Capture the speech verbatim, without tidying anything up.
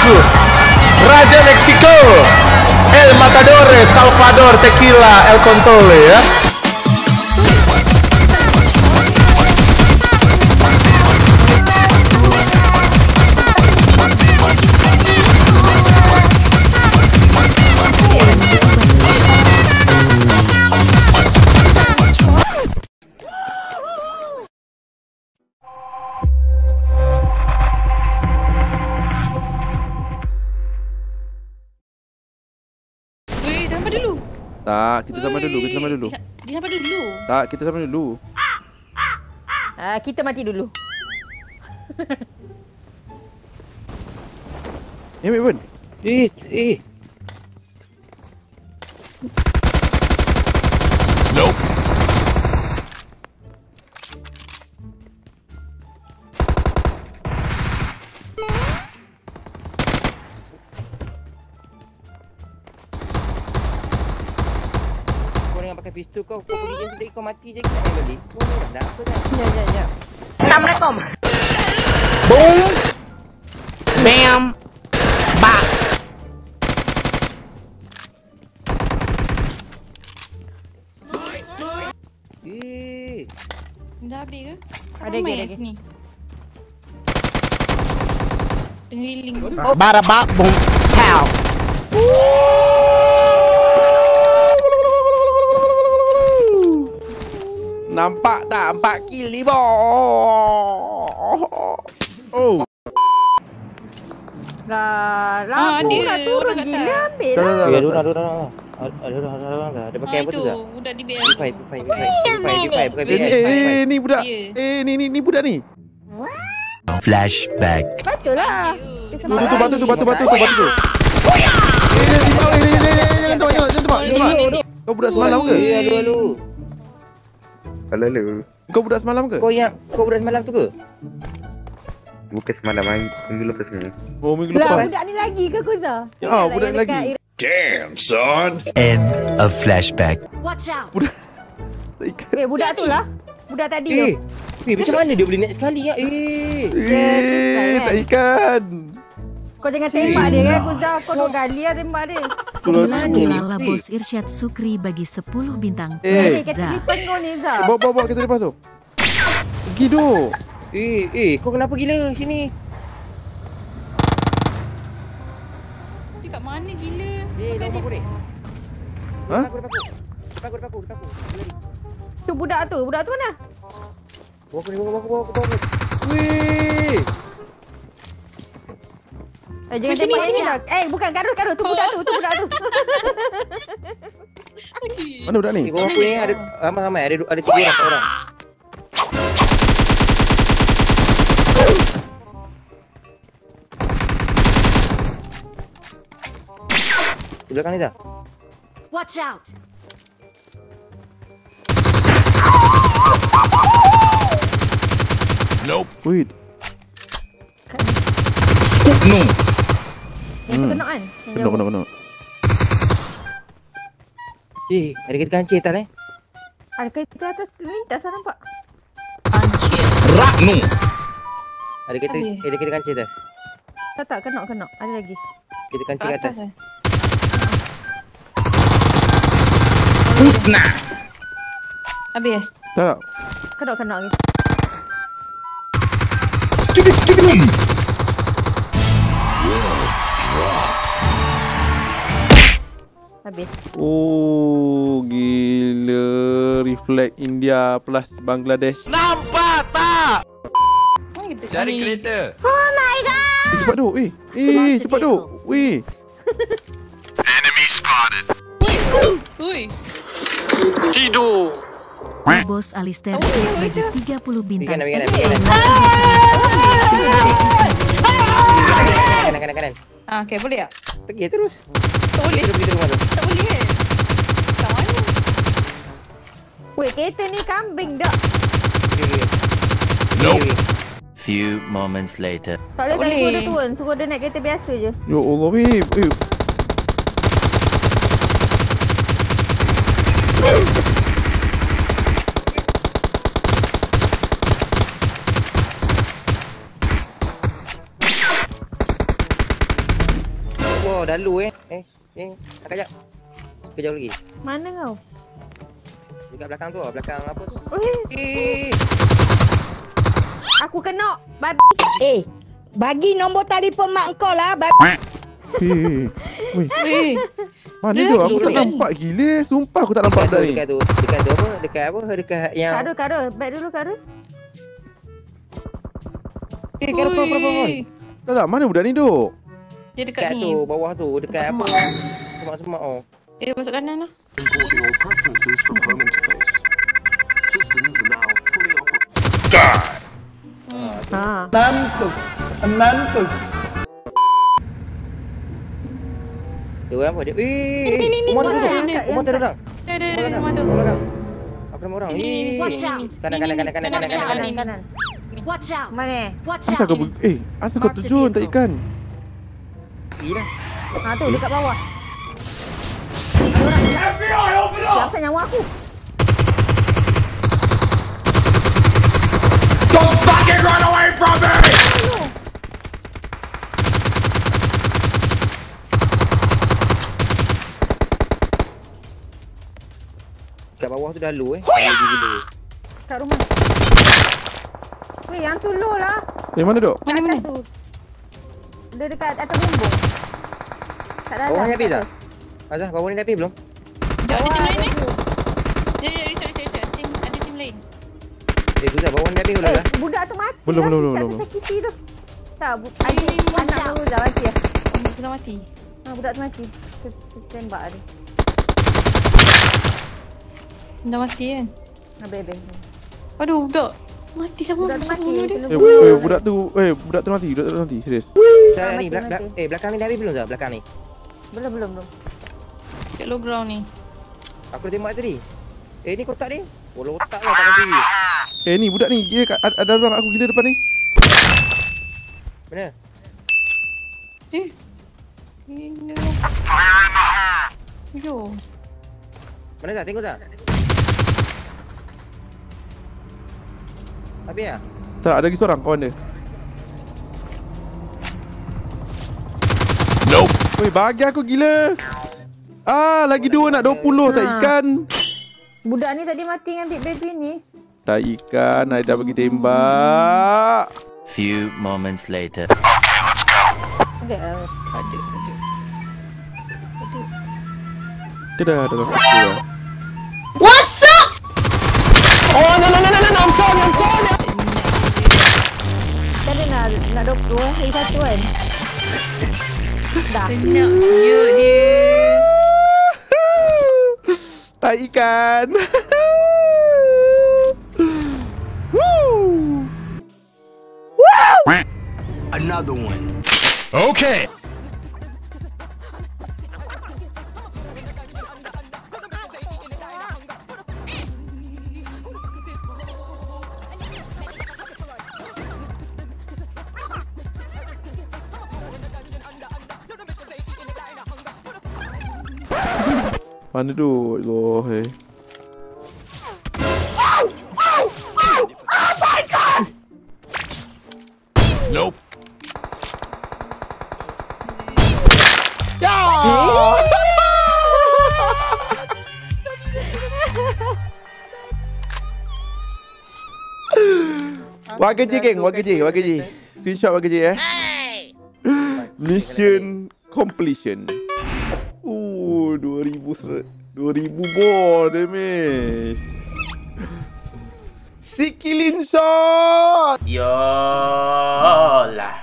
Mexico, Raja Meksiko, El Matador, Salvador, Tequila, El Contole ya. Tak, kita sama dulu, kita sama dulu. Dia sampai dulu. Tak, kita sama dulu. Ah, kita mati dulu. Eh, Mek Bun. Eh, eh. Nope. Pakai pistol kau, kau pergi game tadi kau mati je, kita main balik. Kau ni dah apa dah? Ya, ya, ya. Assalamualaikum. Boom. Bam. Bak. Eh. Dah habis ke? Ada lagi, ada lagi. Sini. Tenggeling. Bada bak boom. Pow. Nampak tak? Empat kill ni, boh. Oh. Dah, Ah, lampu dia dah turun orang kat gila atas. ambil Tak, lah. tak, Eh, tak, ada tak. orang, ada orang. Ada orang, ada orang. Dia pakai Ah, apa tu itu tak? budak di bel. P five, P five, P five, P five, P five, bukan Eh, P five, eh, P five. eh, ni budak. Ya. Eh, ni, ni, ni budak ni. Flashback. Betul lah. Ya. Dia Tu, tu, tu, batu tu, batu, batu tu, batu tu. Eh, eh, eh, eh, eh, eh, eh, jangan tembak, jangan tembak, jangan tembak. Kau budak semalam ke? Eh, alu, alu. Halo, halo. Kau budak semalam ke? Kau yang, kau budak semalam tu ke? Bukan semalam, minggu lepas ni. Oh, minggu Lah, lepas. budak ni lagi ke Kuza? Ya, ah, budak Yang lagi. dekat Damn, son. End of flashback. Watch out. Budak. Tak ikat. Eh, budak tu lah. Budak tadi tu. Eh, eh macam mana dia boleh naik sekali ya? Eh. Eh, tak ikan. Kau jangan tembak dia kan Kuza. Kau dua kali lah tembak dia. Mana ni? Lala Bos Irsyad Sukri bagi sepuluh bintang. Eh, Eh, kata dia pengong ni Zah. bawa, bawa, bawa kita lepas tu. Pergi duk. Eh, eh, kau kenapa gila sini? Dia kat mana gila? Eh, dah apa ni? Ha? Depan aku, depan aku. Depan aku, depan aku, depan aku. Dia lari. Tu budak tu. Budak tu mana? Bawa aku ni, bawa aku, bawa aku, bawa aku. Weh. Eh, jangan Macam tembak ni, yang ni macam dah. Eh, bukan Karus, Karus. Tu budak tu. Tu budak tu. Mana budak ni? Eh, bawa aku ni ada ramai-ramai. Ada ada tiga orang, empat orang. Di belakang ni dah. Watch out. Nope. Wait. Scoop no. Yang tu kena kan? Yang Kena, jauh. kena, kena. Eh, ada kereta kancil tak eh? Ada kereta atas lintas lah nampak. Anjir. Rak no. Ada kereta, Ada. ada kereta kancil tak? Tak, tak. Kena, kena. Ada lagi. Kereta kancil Kat kat atas. atas eh. Husna. Habis eh? Tak. Kena, kena lagi. Skidit, skidit. Habis. Oh, gila. Reflect India plus Bangladesh. Nampak tak? Mana kita Cari ni? kereta. Eh, cepat duk. Eh, eh, cepat duk. Weh. Enemy spotted. Ui. Bos Alistair Sukri bagi tiga puluh bintang. Kanan, kanan, kanan. Kanan, kanan, kanan. Ah, okay, boleh tak? Pergi terus. Tak boleh. Terus pergi ke rumah tu. Tak boleh kan? Kat mana? Weh, kereta ni kambing tak? Pergi, pergi. Nope. Pergi, pergi. Few moments later. Tak boleh, tak boleh. suruh dia turun. Suruh dia naik kereta biasa je. Ya Allah, weh. Eh. dah lu eh. Eh, eh, nak kajak. Kejauh lagi. Mana kau? Dekat belakang tu, belakang apa tu? Eh, Eh, aku kena. Babi. Eh, bagi nombor telefon mak engkau lah, babi. Eh, weh. Eh, Mana dia? Aku tak nampak gila. Sumpah aku tak nampak dekat dah tu, ni. dekat tu, dekat tu apa? Dekat apa? Dekat yang Kado, kado. Baik dulu, kado. Eh, kat depan depan depan. Tak tak, mana budak ni duk? Dia dekat Dekat ni. tu, bawah tu, dekat apa? Semak-semak oh. Eh, masuk kanan lah. Importing all preferences from home interface. Systems are now fully operational. Ha. Dia orang apa dia? Eh, Ni, ni, ni, rumah tu watch duduk. out, ni. Rumah tu orang. Dia, dia, Rumah dia, rumah tu. belakang. Apa nama orang? Ni, ni, ni, Eh, watch out. kanan kanan kanan kanan kanan kanan. Ni, ni. Kanan. Watch out. Mana? Watch Asal kau ber- Eh, asal kau terjun tak ikan? Gila. Ha tu, dekat bawah. F B I, open up! Siapa nyawa aku? Don't fucking run away from me! Kat bawah tu dah low eh. Lagi gila. Kat rumah. Weh, yang tu low lah. Eh, mana duk? Mana, mana? Tu. Dia dekat atas bumbung. Kat dalam. Bawah ni habis tak? Azah, bawah ni dah habis belum? Jom, ada tim lain eh? Dia, dia, reset, reset, reset. Tim, ada tim lain. Eh, tu dah bawah ni dah habis belum Eh, dah? budak tu mati. Belum, lah. belum, belum, Kat belum. atas kiti tu. Tak, bu- Eh, adik watch anak out. baru dah mati lah. Oh, sudah mati. Ha, budak tu mati. Kita tembak dia. Dah mati kan? Habis, habis. Aduh, budak. Mati siapa? Budak tu Siapa mati. bunuh dia? Kena Eh, bunuh. eh, budak tu, eh, budak tu mati, budak tu mati, serius. Dah mati, ni, belak- mati. belak- eh belakang ni dah habis belum Zah? Belakang ni. Belum, belum, belum. Kat low ground ni. Aku dah tembak tadi. Eh, ni kotak ni. Bola otak lah tak mati. Eh, ni budak ni, dia kat- ada orang aku gila depan ni. Mana? Eh. Gila. Yo. Mana Zah? Tengok Zah. Habis lah? Tak, ada lagi seorang kawan dia. Nope. Weh, bagi aku gila. Ah, lagi dua nak dua puluh tak Ha. ikan. Budak ni tadi mati dengan big baby ni. Tak ikan, I dah bagi tembak. Few moments later. Ada. uh, Ada, ada. Dia dah dah rasa tu lah. What's up? Tadi nak nak dua puluh eh. Lagi satu kan. Dah. Senyap dia dia. Tak ikan. Woo. Another one. Okay. Mana tu? Oh, hey. Nope. Warga J geng, warga J, warga J. Screenshot warga J eh. Mission completion. Uh, dua ribu seret, dua ribu ball damage. Sikilin shot. Yolah.